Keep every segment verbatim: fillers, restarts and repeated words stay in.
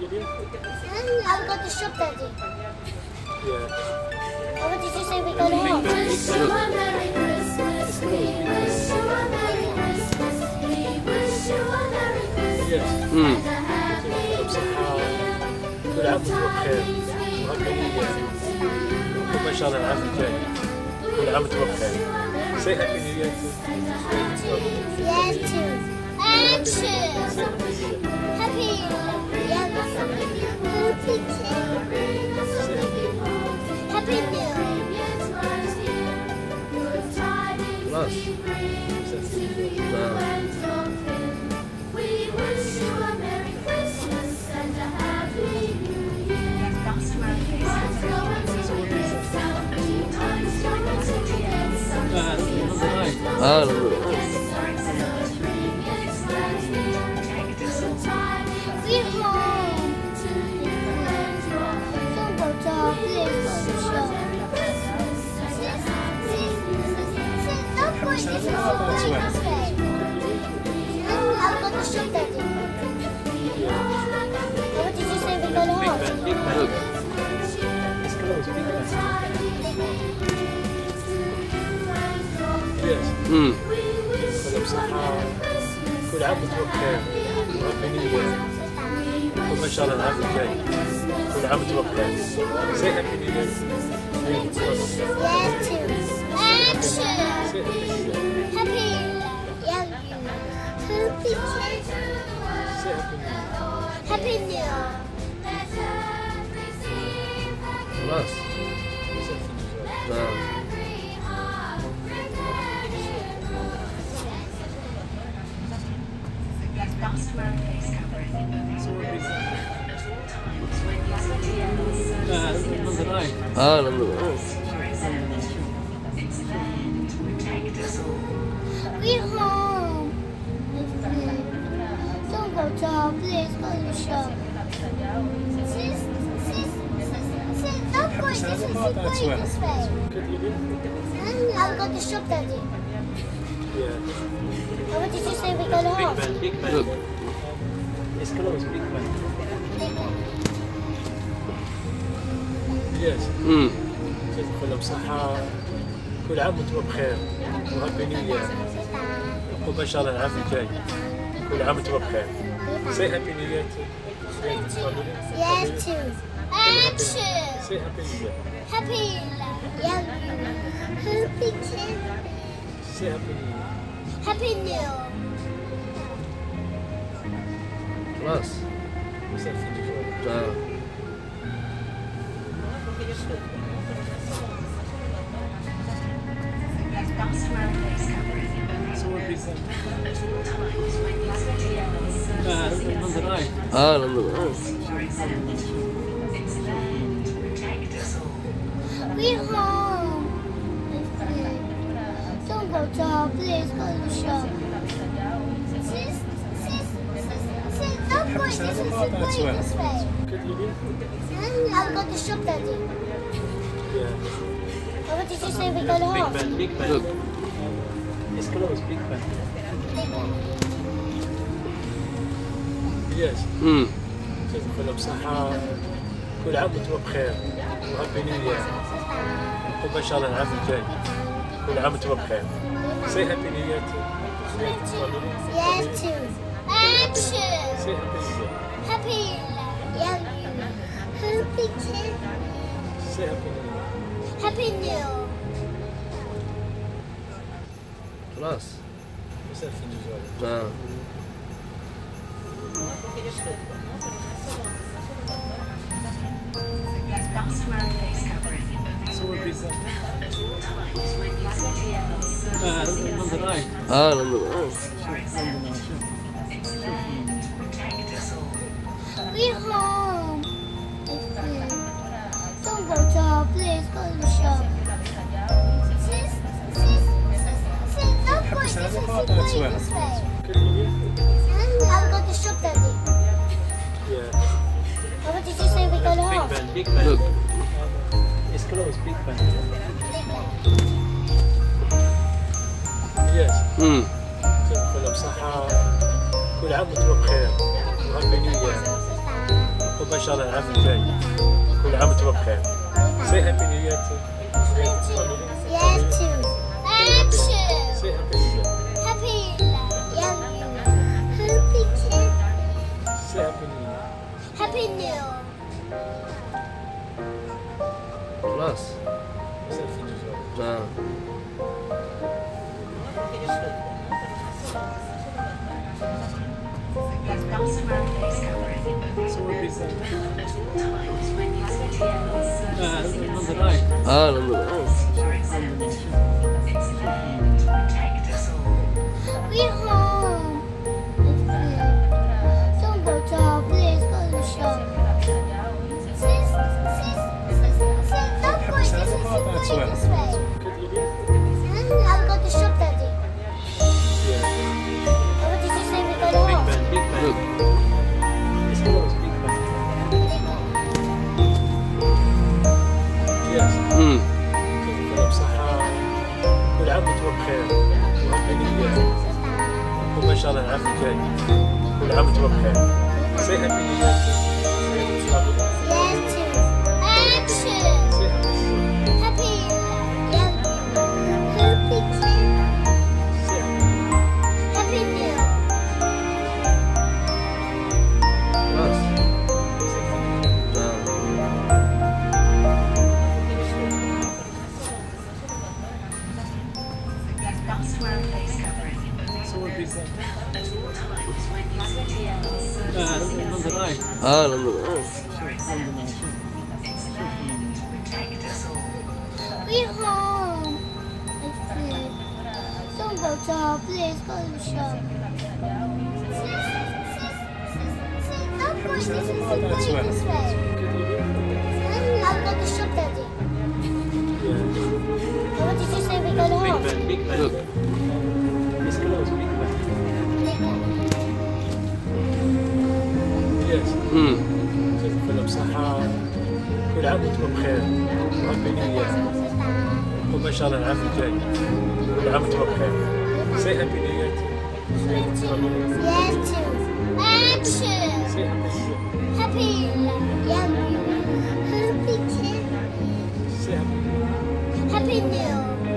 I'll go to shop, Daddy. Yeah. Oh, what did you say we go to home? Wish you a Merry Christmas. We wish you a Merry Christmas. We wish you a Merry Christmas Yes. and a Happy بصحة كل عام وانتم بخير وهكا نية وما شاء الله العام الجاي كل عام وانتم بخير. Say happy new year to Yes, too. And two. Happy. Yeah. Happy New. خلاص. We wish you a Merry Christmas and a Happy New Year. Let's go and see the seventeen times you're to get some. Ah, number We're home. Don't go to our place for the show. Don't go this is this way. I'll go to shop, Daddy. What did you say we go to home? Big man. It's close, big man. Yes. امم كل بصحة كل عام وانتم بخير وهابي نيو يير وما شاء الله العام الجاي كل عام وانتم بخير. Say happy new year. Yes, too. And two. Say happy new year. Happy. Yeah. Happy. Say happy new year. Happy New. خلاص تمام اه number We're home. Don't go to our place for the show. Sis, sis, sis, sis, don't go this is this way. This way. I'll go to shop, Daddy. Yeah. Oh, what did you say we go to Big home? man, big man. Look. It's close, big man. Yes. امم كل بصحة كل عام وانتم بخير وهابي نيو يير وما شاء الله العام الجاي كل عام وانتم بخير. Say happy new year to Yes, too. And two. Say happy new year. Happy. Yeah. Happy kid. Say happy new year. Happy New. خلاص Say happy new year. تمام اه number We're home. Don't go to our place for the show. Sis, sis, sis, sis, don't go this is this way. This way. I'll go to shop, Daddy. Yeah. Oh, what did you say we go to Big home? man, big man. Look. It's close, big man. Yes. امم كل بصحة كل عام وانتم بخير وهابي نيو يير وما شاء الله العام الجاي كل عام وانتم بخير. Say happy new year to Yes, too. And two. Say happy new year. Happy. Yeah. Happy kid. Say happy new year. Happy New. خلاص Say happy new year. تمام اه number We're home. Don't go to our place for the show. Sis, sis, sis, don't go this is this way. This way. I'll go to shop, Daddy. Yeah. Oh, what did you say we go to Big home? man, big man. Look. It's close, big man. Yes. امم كل بصحة كل عام وانتم بخير وهابي نيو يير عقب ان شاء الله العام الجاي كل عام وانتم بخير. Say happy new year to Yeah, too. Action. Say happy new year. Happy young Happy kid. Say happy new year. Happy new. خلاص Say happy new year. آه. اه لندن We're home. Don't go to our place. Go to the shop. Sis, sis, sis, sis, don't go this way. Sis, go this way. I'll go to the shop, Daddy. What did you say we go to home? Big man. Look. It's close, big man. Yes. امم كلكم بصحة. كل عام وانتم بخير. وهابي نيو يير. عقب ان شاء الله العام الجاي كل عام وانتم بخير. Say happy new year to Yeah, too. Action. Say happy new year. Happy young Happy kid. Say happy. Happy new. خلاص آه. اه لندن We're home. Don't go to our place. Go to the shop. Don't go this way. Go this way. I'll go to the shop, Daddy. What did you say we go to Big home? man, big man. Look. It's close, big man. Yes. امم كلكم بصحة. كل عام وانتم بخير. وهابي نيو يير. عقب ان شاء الله العام الجاي كل عام وانتم بخير. Say happy new year to Yeah, too. Action. Say happy new year. Happy young Happy kid. Say happy new year. Happy new.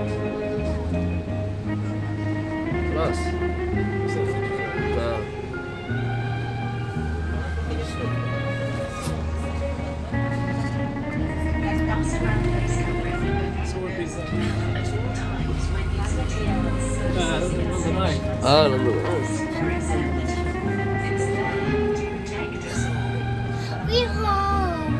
خلاص Say happy new year. آه. اه لندن We're home.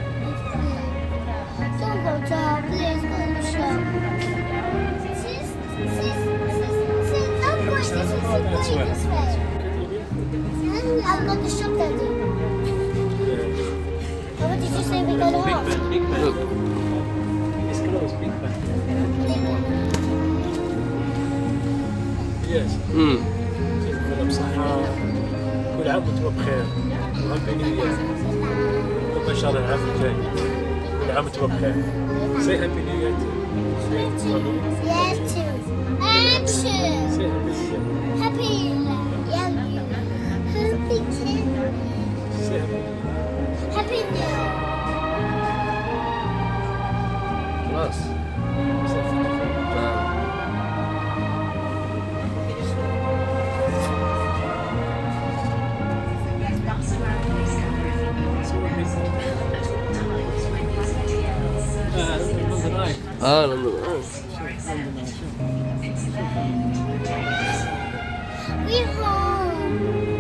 Don't go to our place. Go to the shop. Sis, sis, sis, sis, don't go this way. Sis, go this way. I'll go to the shop, Daddy. What did you say we go to Big home? man, big man. Look. It's close, big man. Yes. امم كلكم بصحة. كل عام وانتم بخير. وهابي نيو يير. عقب ان شاء الله العام الجاي كل عام وانتم بخير. Say happy new year to Yeah, too. Action. Say happy new year. Happy young Happy kid. Say happy new year. Happy new. خلاص Say happy new year. آه. اه لندن We're home.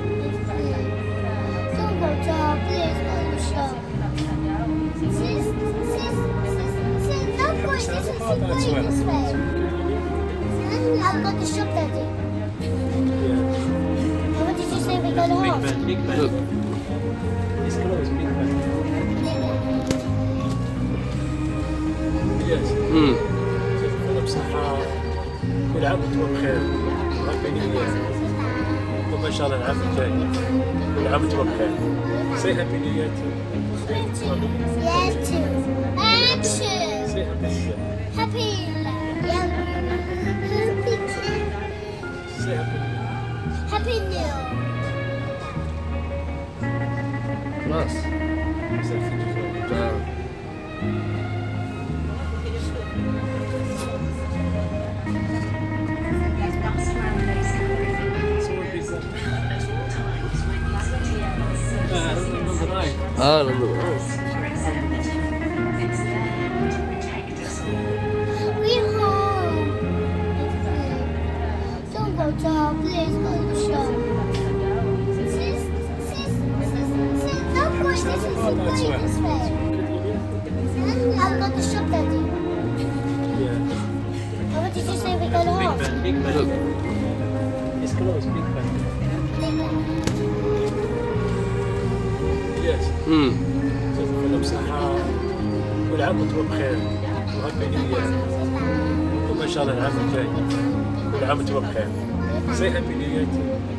Don't go to our place. Go to the shop. Sis, sis, sis, sis, don't go this way. Sis, go this way. I'll go to the shop, Daddy. What did you say we go to Big home? man, big man. Look. It's close, big man. Yes. امم كلكم بصحة. كل عام وانتم بخير. وهابي نيو يير. عقب ان شاء الله العام الجاي كل عام وانتم بخير. Say happy new year to Yeah, too. Action. Say happy new year. Happy young Happy kid. Say happy new year. Happy new. خلاص بزاف في الجزائر. آه. صور بيتزا. آه، ننظر رايك. آه لندن. We're home. Don't go to our place, go to the shop. Sis, sis, sis, sis, don't go this way, sis, go this way. I'll go to the shop, Daddy. Yeah. What did you say we go Big home? Ben, Big Ben. It's closed, Big Ben. Yes. أمم. كل بصحة، كل عام وانتم بخير، وهابي نيو يير، وإن شاء الله العام الجاي كل عام وانتم بخير. Say happy new year to